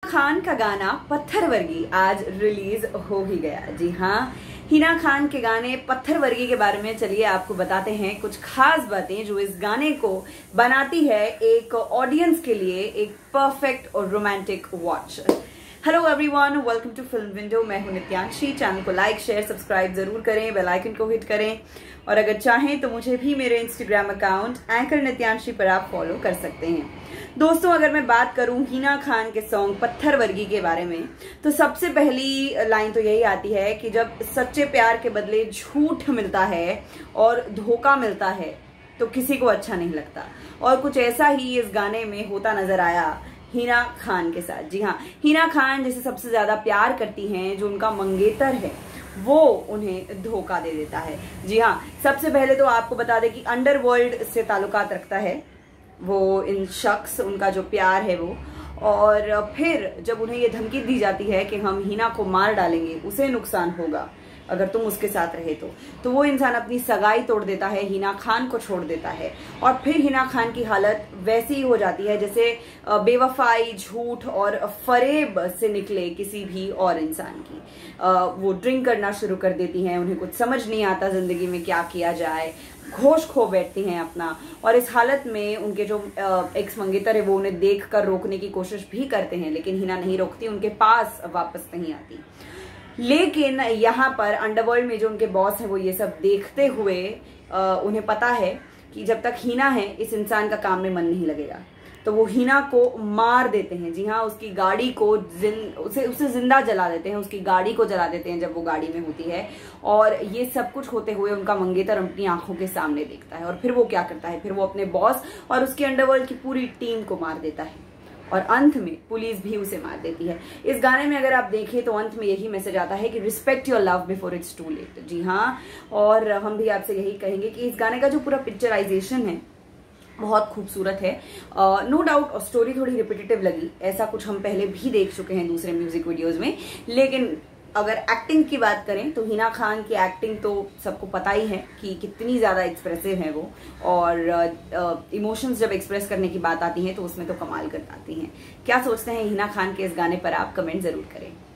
खान का गाना पत्थर वर्गी आज रिलीज हो ही गया। जी हाँ, हिना खान के गाने पत्थर वर्गी के बारे में चलिए आपको बताते हैं कुछ खास बातें जो इस गाने को बनाती है एक ऑडियंस के लिए एक परफेक्ट और romantic watch. Hello everyone, welcome to film window. मैं हूं नित्यांशी। चैनल को लाइक शेयर सब्सक्राइब जरूर करें, बेल आइकन को हिट करें और अगर चाहें तो मुझे भी मेरे इंस्टाग्राम अकाउंट एंकर नित्यांशी पर आप फॉलो कर सकते हैं। दोस्तों, अगर मैं बात करूं हिना खान के सॉन्ग पत्थर वर्गी के बारे में तो सबसे पहली लाइन तो यही आती है कि जब सच्चे प्यार के बदले झूठ मिलता है और धोखा मिलता है तो किसी को अच्छा नहीं लगता। और कुछ ऐसा ही इस गाने में होता नजर आया हिना खान के साथ। जी हाँ, हिना खान जिसे सबसे ज्यादा प्यार करती हैं, जो उनका मंगेतर है, वो उन्हें धोखा दे देता है। जी हाँ, सबसे पहले तो आपको बता दें कि अंडरवर्ल्ड से ताल्लुकात रखता है वो इन शख्स, उनका जो प्यार है वो। और फिर जब उन्हें ये धमकी दी जाती है कि हम हिना को मार डालेंगे, उसे नुकसान होगा अगर तुम उसके साथ रहे तो वो इंसान अपनी सगाई तोड़ देता है, हिना खान को छोड़ देता है। और फिर हिना खान की हालत वैसी ही हो जाती है जैसे बेवफाई, झूठ और फरेब से निकले किसी भी और इंसान की। वो ड्रिंक करना शुरू कर देती हैं, उन्हें कुछ समझ नहीं आता जिंदगी में क्या किया जाए, होश खो बैठती हैं अपना। और इस हालत में उनके जो एक्स मंगेतर है वो उन्हें देखकर रोकने की कोशिश भी करते हैं, लेकिन हिना नहीं रोकती, उनके पास वापस नहीं आती। लेकिन यहाँ पर अंडरवर्ल्ड में जो उनके बॉस हैं वो ये सब देखते हुए उन्हें पता है कि जब तक हिना है इस इंसान का काम में मन नहीं लगेगा, तो वो हिना को मार देते हैं। जी हाँ, उसकी गाड़ी को उसे जिंदा जला देते हैं, उसकी गाड़ी को जला देते हैं जब वो गाड़ी में होती है। और ये सब कुछ होते हुए उनका मंगेतर अपनी आंखों के सामने देखता है। और फिर वो क्या करता है, फिर वो अपने बॉस और उसकी अंडरवर्ल्ड की पूरी टीम को मार देता है और अंत में पुलिस भी उसे मार देती है। इस गाने में अगर आप देखें तो अंत में यही मैसेज आता है कि respect your love before it's too late. जी हाँ, और हम भी आपसे यही कहेंगे कि इस गाने का जो पूरा पिक्चराइजेशन है बहुत खूबसूरत है। नो डाउट स्टोरी थोड़ी रिपीटेटिव लगी, ऐसा कुछ हम पहले भी देख चुके हैं दूसरे म्यूजिक वीडियोज में। लेकिन अगर एक्टिंग की बात करें तो हिना खान की एक्टिंग तो सबको पता ही है कि कितनी ज्यादा एक्सप्रेसिव है वो। और इमोशंस जब एक्सप्रेस करने की बात आती है तो उसमें तो कमाल कर पाती हैं। क्या सोचते हैं हिना खान के इस गाने पर, आप कमेंट जरूर करें।